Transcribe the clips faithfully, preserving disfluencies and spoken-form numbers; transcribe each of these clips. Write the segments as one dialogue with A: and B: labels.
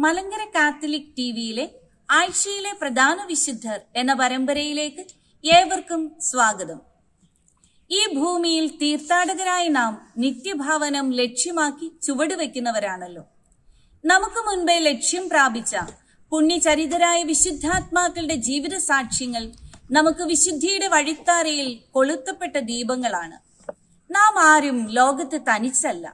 A: Malankara Catholic ടിവിയിലെ ആഴ്ചയിലെ പ്രധാന വിശുദ്ധർ എന്ന പരമ്പരയിലേക്ക് ഏവർക്കും സ്വാഗതം. ഈ ഭൂമിയിൽ തീർത്ഥാടകരായി നാം നിത്യഭാവനം ലക്ഷ്യമാക്കി ചുവടുവെക്കുന്നവരാണല്ലോ. നമുക്ക് മുൻപേ ലക്ഷ്യം പ്രാപിച്ച പുണ്യചരിതരായ വിശുദ്ധാത്മാക്കളുടെ ജീവിത സാക്ഷ്യങ്ങൾ നമുക്ക് വിശുദ്ധിയുടെ വഴിത്താരയിൽ കൊളുത്തപ്പെട്ട ദീപങ്ങളാണ്. നാം ആരും ലോകത്ത് തനിച്ചല്ല.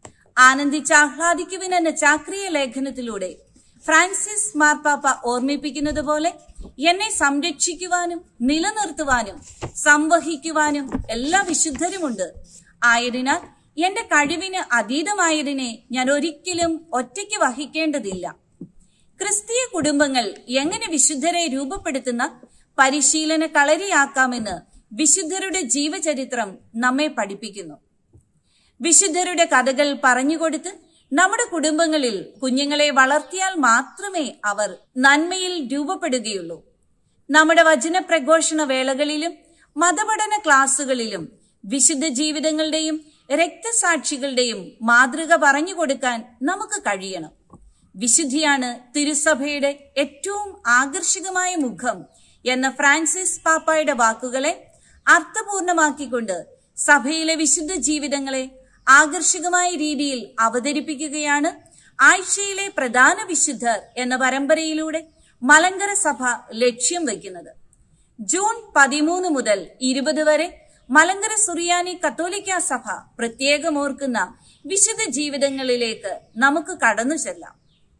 A: ആനന്ദിച്ചാഹ്ലാദിക്കുവിൻ എന്ന ചാക്രിയ ലേഖനത്തിലൂടെ ഫ്രാൻസിസ് മാർപ്പാപ്പ ഓർമ്മിപ്പിക്കുന്നത് പോലെ എന്നെ സംരക്ഷിക്കുവാനും നിലനിർത്തുവാനും സംവഹിക്കുവാനും എല്ലാ വിശുദ്ധരുമുണ്ട്. ആയതിനാൽ എന്റെ കഴിവിന് അതീതമായതിനെ ഞാൻ ഒരിക്കലും ഒറ്റയ്ക്ക് വഹിക്കേണ്ടതില്ല. ക്രിസ്തീയ കുടുംബങ്ങൾ എങ്ങനെ വിശുദ്ധരെ രൂപപ്പെടുത്തുന്ന പരിശീലന കളരിയാക്കാമെന്ന് വിശുദ്ധരുടെ ജീവചരിത്രം നമ്മെ പഠിപ്പിക്കുന്നു. വിശുദ്ധരുടെ കഥകൾ പറഞ്ഞുകൊടുത്ത് നമ്മുടെ കുടുംബങ്ങളിൽ കുഞ്ഞുങ്ങളെ വളർത്തിയാൽ മാത്രമേ അവർ നന്മയിൽ രൂപപ്പെടുകയുള്ളൂ. നമ്മുടെ വചന പ്രഘോഷണ വേളകളിലും മതപഠന ക്ലാസുകളിലും വിശുദ്ധ ജീവിതങ്ങളുടെയും രക്തസാക്ഷികളുടെയും മാതൃക പറഞ്ഞു കൊടുക്കാൻ നമുക്ക് കഴിയണം. വിശുദ്ധിയാണ് തിരുസഭയുടെ ഏറ്റവും ആകർഷകമായ മുഖം എന്ന ഫ്രാൻസിസ് പാപ്പായുടെ വാക്കുകളെ അർത്ഥപൂർണമാക്കിക്കൊണ്ട് സഭയിലെ വിശുദ്ധ ജീവിതങ്ങളെ ആകർഷകമായ രീതിയിൽ അവതരിപ്പിക്കുകയാണ് ആഴ്ചയിലെ പ്രധാന വിശുദ്ധർ എന്ന പരമ്പരയിലൂടെ മലങ്കര സഭ ലക്ഷ്യം വയ്ക്കുന്നത്. ജൂൺ പതിമൂന്ന് മുതൽ ഇരുപത് വരെ മലങ്കര സുറിയാനി കത്തോലിക്ക സഭ പ്രത്യേകം ഓർക്കുന്ന വിശുദ്ധ ജീവിതങ്ങളിലേക്ക് നമുക്ക് കടന്നു ചെല്ലാം.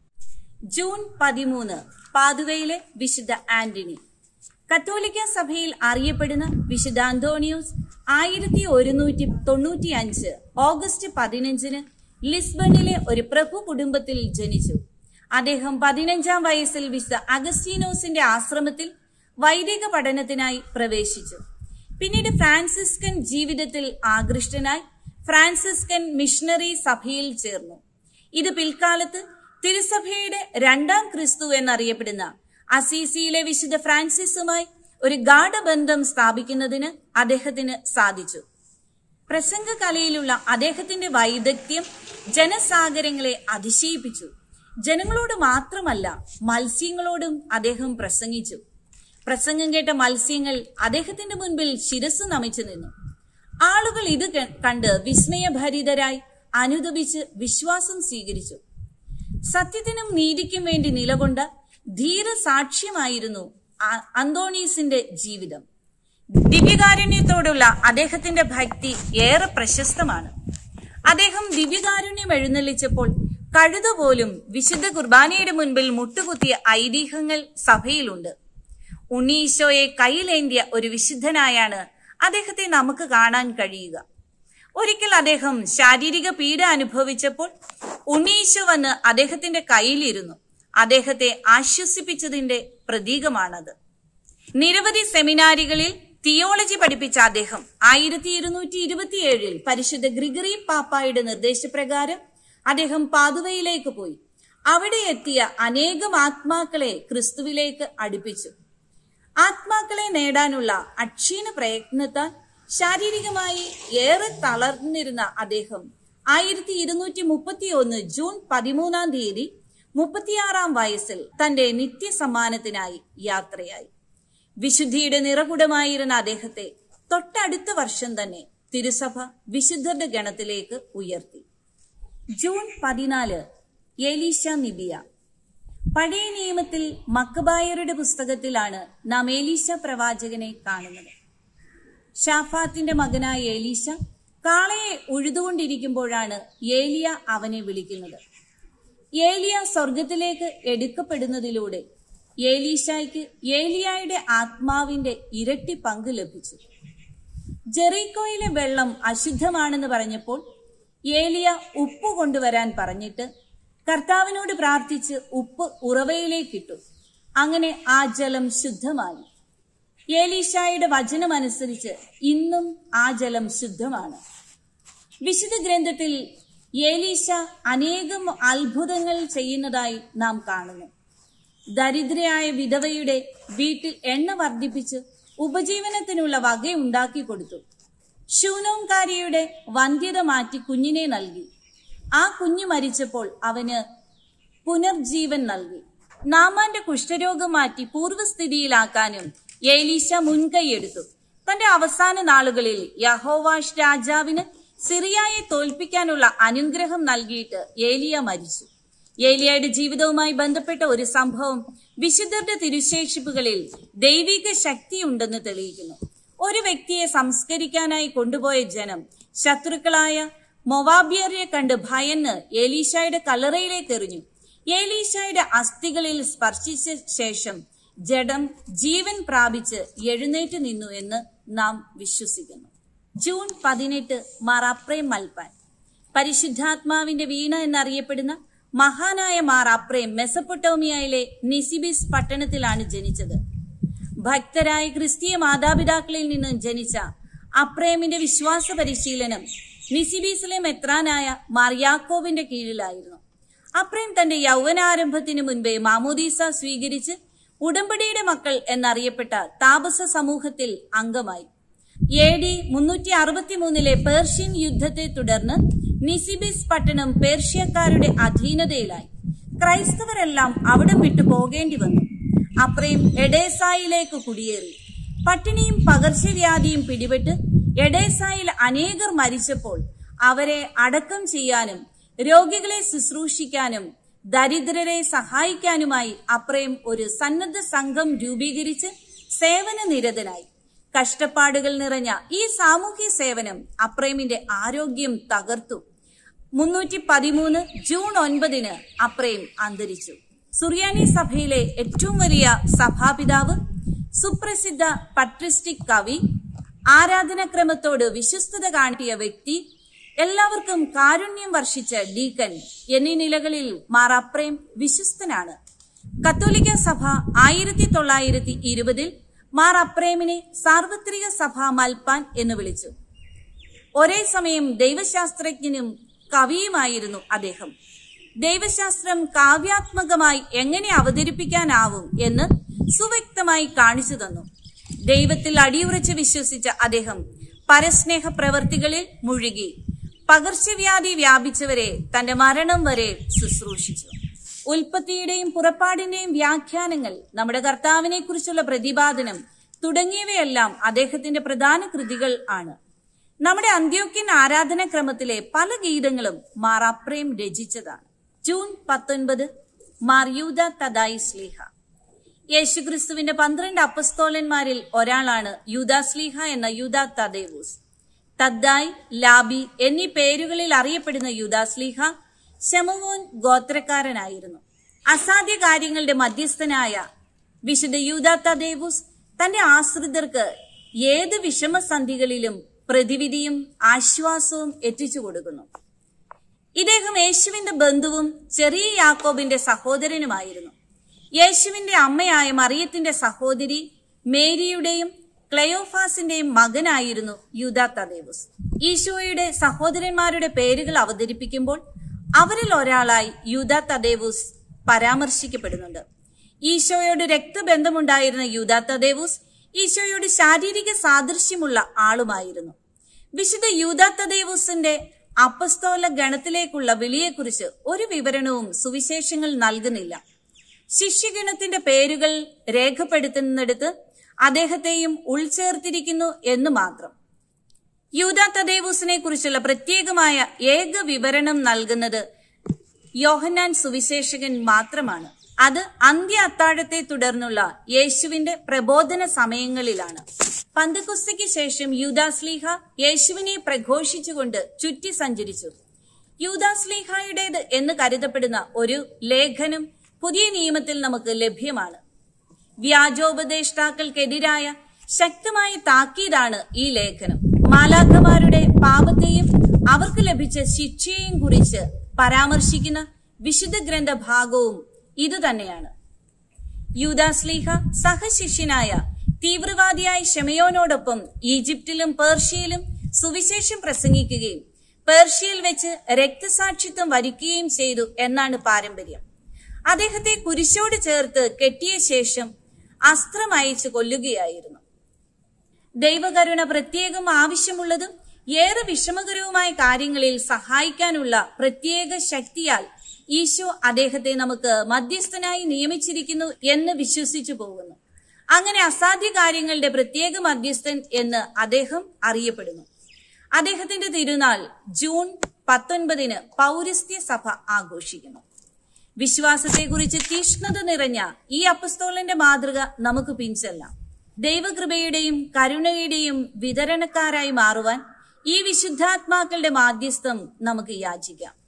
A: ജൂൺ പതിമൂന്ന് പാതുവയിലെ വിശുദ്ധ ആന്റണി. കത്തോലിക്ക സഭയിൽ അറിയപ്പെടുന്ന വിശുദ്ധ അന്തോണിയോസ് ആയിരത്തി ഒരുന്നൂറ്റി തൊണ്ണൂറ്റി അഞ്ച് ഓഗസ്റ്റ് പതിനഞ്ചിന് ലിസ്ബണിലെ ഒരു പ്രഭു കുടുംബത്തിൽ ജനിച്ചു. അദ്ദേഹം പതിനഞ്ചാം വയസ്സിൽ വിശുദ്ധ അഗസ്റ്റീനോസിന്റെ ആശ്രമത്തിൽ വൈദിക പഠനത്തിനായി പ്രവേശിച്ചു. പിന്നീട് ഫ്രാൻസിസ്കൻ ജീവിതത്തിൽ ആകൃഷ്ടനായി ഫ്രാൻസിസ്കൻ മിഷണറി സഭയിൽ ചേർന്നു. ഇത് പിൽക്കാലത്ത് തിരുസഭയുടെ രണ്ടാം ക്രിസ്തു എന്നറിയപ്പെടുന്ന അസീസിയിലെ വിശുദ്ധ ഫ്രാൻസിസുമായി ഒരു ഗാഢബന്ധം സ്ഥാപിക്കുന്നതിന് അദ്ദേഹത്തിന് സാധിച്ചു. പ്രസംഗ കലയിലുള്ള അദ്ദേഹത്തിന്റെ വൈദഗ്ധ്യം ജനസാഗരങ്ങളെ അതിശയിപ്പിച്ചു. ജനങ്ങളോട് മാത്രമല്ല, മത്സ്യങ്ങളോടും അദ്ദേഹം പ്രസംഗിച്ചു. പ്രസംഗം കേട്ട മത്സ്യങ്ങൾ അദ്ദേഹത്തിന്റെ മുൻപിൽ ശിരസ് നമിച്ചു നിന്നു. ആളുകൾ ഇത് കണ്ട് വിസ്മയഭരിതരായി അനുദപിച്ച് വിശ്വാസം സ്വീകരിച്ചു. സത്യത്തിനും നീതിക്കും വേണ്ടി നിലകൊണ്ട ധീര സാക്ഷ്യമായിരുന്നു അന്തോണീസിന്റെ ജീവിതം. ദിവ്യകാരുണ്യത്തോടുള്ള അദ്ദേഹത്തിന്റെ ഭക്തി ഏറെ പ്രശസ്തമാണ്. അദ്ദേഹം ദിവ്യകാരുണ്യം എഴുന്നള്ളിച്ചപ്പോൾ കഴുത പോലും വിശുദ്ധ കുർബാനയുടെ മുൻപിൽ മുട്ടുകുത്തിയ ഐതിഹ്യങ്ങൾ സഭയിലുണ്ട്. ഉണ്ണീശോയെ കയ്യിലേന്തിയ ഒരു വിശുദ്ധനായാണ് അദ്ദേഹത്തെ നമുക്ക് കാണാൻ കഴിയുക. ഒരിക്കൽ അദ്ദേഹം ശാരീരിക പീഡ അനുഭവിച്ചപ്പോൾ ഉണ്ണീശോ വന്ന് അദ്ദേഹത്തിന്റെ കയ്യിലിരുന്നു. അദ്ദേഹത്തെ ആശ്വസിപ്പിച്ചതിന്റെ പ്രതീകമാണത്. നിരവധി സെമിനാരികളിൽ തിയോളജി പഠിപ്പിച്ച അദ്ദേഹം ആയിരത്തി ഇരുന്നൂറ്റി ഇരുപത്തിയേഴിൽ പരിശുദ്ധ ഗ്രിഗറി പാപ്പായുടെ നിർദ്ദേശപ്രകാരം അദ്ദേഹം പാതുവയിലേക്ക് പോയി. അവിടെ എത്തിയ അനേകം ആത്മാക്കളെ ക്രിസ്തുവിലേക്ക് അടുപ്പിച്ചു. ആത്മാക്കളെ നേടാനുള്ള അക്ഷീണ പ്രയത്നത്താൽ ശാരീരികമായി ഏറെ തളർന്നിരുന്ന അദ്ദേഹം ആയിരത്തി ഇരുന്നൂറ്റി മുപ്പത്തി ഒന്ന് ജൂൺ പതിമൂന്നാം തീയതി മുപ്പത്തിയാറാം വയസ്സിൽ തന്റെ നിത്യസമ്മാനത്തിനായി യാത്രയായി. വിശുദ്ധിയുടെ നിറകുടമായിരുന്ന അദ്ദേഹത്തെ തൊട്ടടുത്ത വർഷം തന്നെ തിരുസഭ വിശുദ്ധരുടെ ഗണത്തിലേക്ക് ഉയർത്തി. ജൂൺ പതിനാല് എലീശ നിബിയ. പഴയ നിയമത്തിൽ മക്കബായരുടെ പുസ്തകത്തിലാണ് നാം എലീശ പ്രവാചകനെ കാണുന്നത്. ഷാഫാത്തിന്റെ മകനായ എലീശ കാളയെ ഉഴുതുകൊണ്ടിരിക്കുമ്പോഴാണ് ഏലിയ അവനെ വിളിക്കുന്നത്. ഏലിയ സ്വർഗത്തിലേക്ക് എടുക്കപ്പെടുന്നതിലൂടെ ഏലീശായ്ക്ക് ഏലിയായുടെ ആത്മാവിന്റെ ഇരട്ടി പങ്ക് ലഭിച്ചു. ജെറീക്കോയിലെ വെള്ളം അശുദ്ധമാണെന്ന് പറഞ്ഞപ്പോൾ ഏലിയ ഉപ്പ് കൊണ്ടുവരാൻ പറഞ്ഞിട്ട് കർത്താവിനോട് പ്രാർത്ഥിച്ച് ഉപ്പ് ഉറവയിലേക്കിട്ടു. അങ്ങനെ ആ ജലം ശുദ്ധമായി. ഏലീശായുടെ വചനമനുസരിച്ച് ഇന്നും ആ ജലം ശുദ്ധമാണ്. വിശുദ്ധ ഗ്രന്ഥത്തിൽ ഏലീശ അനേകം അത്ഭുതങ്ങൾ ചെയ്യുന്നതായി നാം കാണുന്നു. ദരിദ്രയായ വിധവയുടെ വീട്ടിൽ എണ്ണ വർദ്ധിപ്പിച്ച് ഉപജീവനത്തിനുള്ള വകയുണ്ടാക്കി കൊടുത്തു. ശൂനോംകാരിയുടെ വന്ധ്യത മാറ്റി കുഞ്ഞിനെ നൽകി. ആ കുഞ്ഞ് മരിച്ചപ്പോൾ അവന് പുനർജീവൻ നൽകി. നാമാന്റെ കുഷ്ഠരോഗം മാറ്റി പൂർവ്വസ്ഥിതിയിലാക്കാനും ഏലീശ മുൻകൈയെടുത്തു. തന്റെ അവസാന നാളുകളിൽ യഹോവാഷ് രാജാവിന് സിറിയയെ തോൽപ്പിക്കാനുള്ള അനുഗ്രഹം നൽകിയിട്ട് ഏലിയ മരിച്ചു. ഏലിയയുടെ ജീവിതവുമായി ബന്ധപ്പെട്ട ഒരു സംഭവം വിശുദ്ധരുടെ തിരുശേഷിപ്പുകളിൽ ദൈവിക ശക്തിയുണ്ടെന്ന് തെളിയിക്കുന്നു. ഒരു വ്യക്തിയെ സംസ്കരിക്കാനായി കൊണ്ടുപോയ ജനം ശത്രുക്കളായ മൊവാബ്യരെ കണ്ട് ഭയന്ന് ഏലീശായുടെ കല്ലറയിലേക്ക് എറിഞ്ഞു. ഏലീശായുടെ അസ്ഥികളിൽ സ്പർശിച്ച ശേഷം ജഡം ജീവൻ പ്രാപിച്ച് എഴുന്നേറ്റ് നിന്നു എന്ന് നാം വിശ്വസിക്കുന്നു. ജൂൺ പതിനെട്ട് മാർ അപ്രേം മൽപ്പാൻ. പരിശുദ്ധാത്മാവിന്റെ വീണ എന്നറിയപ്പെടുന്ന മഹാനായ മാർ അപ്രേം മെസപ്പൊട്ടോമിയയിലെ നിസിബിസ് പട്ടണത്തിലാണ് ജനിച്ചത്. ഭക്തരായ ക്രിസ്തീയ മാതാപിതാക്കളിൽ നിന്നും ജനിച്ച അപ്രേമിന്റെ വിശ്വാസ പരിശീലനം നിസിബീസിലെ മെത്രാനായ മാർ യാക്കോബിന്റെ കീഴിലായിരുന്നു. അപ്രേം തന്റെ യൗവനാരംഭത്തിനു മുൻപേ മാമോദീസ സ്വീകരിച്ച് ഉടമ്പടിയുടെ മക്കൾ എന്നറിയപ്പെട്ട താപസ സമൂഹത്തിൽ അംഗമായി. എ ഡി മുന്നൂറ്റി അറുപത്തി മൂന്നിലെ പേർഷ്യൻ യുദ്ധത്തെ തുടർന്ന് നിസിബിസ് പട്ടണം പേർഷ്യക്കാരുടെ അധീനതയിലായി. ക്രൈസ്തവരെല്ലാം അവിടം വിട്ടു പോകേണ്ടി വന്നു. അപ്രേം എഡേസായിലേക്ക് കുടിയേറി. പട്ടിണിയും പകർച്ചവ്യാധിയും പിടിപെട്ട് എഡേസായിൽ അനേകർ മരിച്ചപ്പോൾ അവരെ അടക്കം ചെയ്യാനും രോഗികളെ ശുശ്രൂഷിക്കാനും ദരിദ്രരെ സഹായിക്കാനുമായി അപ്രേം ഒരു സന്നദ്ധ സംഘം രൂപീകരിച്ച് സേവന നിരതനായി. കഷ്ടപ്പാടുകൾ നിറഞ്ഞ ഈ സാമൂഹ്യ സേവനം അപ്രേമിന്റെ ആരോഗ്യം തകർത്തു. മുന്നൂറ്റി പതിമൂന്ന് ജൂൺ ഒൻപതിന് അപ്രേം അന്തരിച്ചു. സുറിയാനി സഭയിലെ ഏറ്റവും വലിയ സഭാപിതാവ്, സുപ്രസിദ്ധ പട്രിസ്റ്റിക് കവി, ആരാധനാക്രമത്തോട് വിശ്വസ്തത കാട്ടിയ വ്യക്തി, എല്ലാവർക്കും കാരുണ്യം വർഷിച്ച ഡീക്കൻ എന്നീ നിലകളിൽ മാർ അപ്രേം വിശ്വസ്തനാണ്. കത്തോലിക്ക സഭ ആയിരത്തി തൊള്ളായിരത്തി ഇരുപതിൽ മാർ അപ്രേമിനെ സാർവത്രിക സഭാ മൽപ്പാൻ എന്ന് വിളിച്ചു. ഒരേ സമയം ദൈവശാസ്ത്രജ്ഞനും കവിയുമായിരുന്നു അദ്ദേഹം. ദൈവശാസ്ത്രം കാവ്യാത്മകമായി എങ്ങനെ അവതരിപ്പിക്കാനാവും എന്ന് സുവ്യക്തമായി കാണിച്ചു തന്നു. ദൈവത്തിൽ അടിയുറച്ച് വിശ്വസിച്ച അദ്ദേഹം പരസ്നേഹ പ്രവർത്തികളിൽ മുഴുകി പകർച്ചവ്യാധി വ്യാപിച്ചവരെ തന്റെ മരണം വരെ ശുശ്രൂഷിച്ചു. ഉൽപ്പത്തിയുടെയും പുറപ്പാടിന്റെയും വ്യാഖ്യാനങ്ങൾ, നമ്മുടെ കർത്താവിനെ കുറിച്ചുള്ള പ്രതിപാദനം തുടങ്ങിയവയെല്ലാം അദ്ദേഹത്തിന്റെ പ്രധാന കൃതികൾ ആണ്. നമ്മുടെ അന്ത്യോക്യൻ ആരാധനാക്രമത്തിലെ പല ഗീതങ്ങളും മാർ അപ്രേം രചിച്ചതാണ്. ജൂൺ പത്തൊൻപത് മാർ യൂദ തദായി സ്ലീഹ. യേശുക്രിസ്തുവിന്റെ പന്ത്രണ്ട് അപ്പസ്തോലന്മാരിൽ ഒരാളാണ് യൂദാസ്ലീഹ എന്ന യൂദ തദേവൂസ്. തദ്ദായ്, ലാബി എന്നീ പേരുകളിൽ അറിയപ്പെടുന്ന യൂദാസ്ലീഹ ശമവോൻ ഗോത്രക്കാരനായിരുന്നു. അസാധ്യ കാര്യങ്ങളുടെ മധ്യസ്ഥനായ വിശുദ്ധ യൂദ തദേവൂസ് തന്റെ ആശ്രിതർക്ക് ഏത് വിഷമസന്ധികളിലും പ്രതിവിധിയും ആശ്വാസവും എത്തിച്ചു കൊടുക്കുന്നു. ഇദ്ദേഹം യേശുവിന്റെ ബന്ധുവും ചെറിയ യാക്കോബിന്റെ സഹോദരനുമായിരുന്നു. യേശുവിന്റെ അമ്മയായ മറിയത്തിന്റെ സഹോദരി മേരിയുടെയും ക്ലെയോഫാസിന്റെയും മകനായിരുന്നു യൂദ തദേവൂസ്. ഈശോയുടെ സഹോദരന്മാരുടെ പേരുകൾ അവതരിപ്പിക്കുമ്പോൾ അവരിൽ ഒരാളായി യൂദ തദേവൂസ് പരാമർശിക്കപ്പെടുന്നുണ്ട്. ഈശോയോട് രക്തബന്ധമുണ്ടായിരുന്ന യൂദ തദേവൂസ് ഈശോയോട് ശാരീരിക സാദൃശ്യമുള്ള ആളുമായിരുന്നു. വിശുദ്ധ യൂദ തദേവൂസിന്റെ അപ്പസ്തോല ഗണത്തിലേക്കുള്ള വിളിയെക്കുറിച്ച് ഒരു വിവരണവും സുവിശേഷങ്ങൾ നൽകുന്നില്ല. ശിഷ്യഗണത്തിന്റെ പേരുകൾ രേഖപ്പെടുത്തുന്നിടത്ത് അദ്ദേഹത്തെയും ഉൾച്ചേർത്തിരിക്കുന്നു എന്ന് മാത്രം. യൂദ തദേവൂസിനെ കുറിച്ചുള്ള പ്രത്യേകമായ ഏക വിവരണം നൽകുന്നത് യോഹന്നാൻ സുവിശേഷകൻ മാത്രമാണ്. അത് അന്ത്യ അത്താഴത്തെ തുടർന്നുള്ള യേശുവിന്റെ പ്രബോധന സമയങ്ങളിലാണ്. പന്തക്കുസ്തയ്ക്ക് ശേഷം യൂദാസ്ലീഹ യേശുവിനെ പ്രഘോഷിച്ചുകൊണ്ട് ചുറ്റി സഞ്ചരിച്ചു. യൂദാസ്ലീഹായുടേത് എന്ന് കരുതപ്പെടുന്ന ഒരു ലേഖനം പുതിയ നിയമത്തിൽ നമുക്ക് ലഭ്യമാണ്. വ്യാജോപദേഷ്ടാക്കൾക്കെതിരായ ശക്തമായ താക്കീതാണ് ഈ ലേഖനം. മാലാഖമാരുടെ പാപത്തെയും അവർക്ക് ലഭിച്ച ശിക്ഷയെയും കുറിച്ച് പരാമർശിക്കുന്ന വിശുദ്ധ ഗ്രന്ഥ ഭാഗവും ഇതുതന്നെയാണ്. യൂദാസ്ലീഹ സഹശിഷ്യനായ തീവ്രവാദിയായ ശമയോനോടൊപ്പം ഈജിപ്തിലും പേർഷ്യയിലും സുവിശേഷം പ്രസംഗിക്കുകയും പേർഷ്യയിൽ വെച്ച് രക്തസാക്ഷിത്വം വരിക്കുകയും ചെയ്തു എന്നാണ് പാരമ്പര്യം. അദ്ദേഹത്തെ കുരിശോട് ചേർത്ത് കെട്ടിയ ശേഷം അസ്ത്രം അയച്ചു കൊല്ലുകയായിരുന്നു. ദൈവകരുണ പ്രത്യേകം ആവശ്യമുള്ളതും ഏറെ വിഷമകരവുമായ കാര്യങ്ങളിൽ സഹായിക്കാനുള്ള പ്രത്യേക ശക്തിയാൽ ഈശോ അദ്ദേഹത്തെ നമുക്ക് മധ്യസ്ഥനായി നിയമിച്ചിരിക്കുന്നു എന്ന് വിശ്വസിച്ചു പോകുന്നു. അങ്ങനെ അസാധ്യ കാര്യങ്ങളുടെ പ്രത്യേക മധ്യസ്ഥൻ എന്ന് അദ്ദേഹം അറിയപ്പെടുന്നു. അദ്ദേഹത്തിന്റെ തിരുനാൾ ജൂൺ പത്തൊൻപതിന് പൗരസ്ത്യ സഭ ആഘോഷിക്കുന്നു. വിശ്വാസത്തെക്കുറിച്ച് തീഷ്ണത നിറഞ്ഞ ഈ അപ്പസ്തോലന്റെ മാതൃക നമുക്ക് പിൻചെല്ലാം. ദൈവകൃപയുടെയും കരുണയുടെയും വിതരണക്കാരായി മാറുവാൻ ഈ വിശുദ്ധാത്മാക്കളുടെ മാധ്യസ്ഥം നമുക്ക് യാചിക്കാം.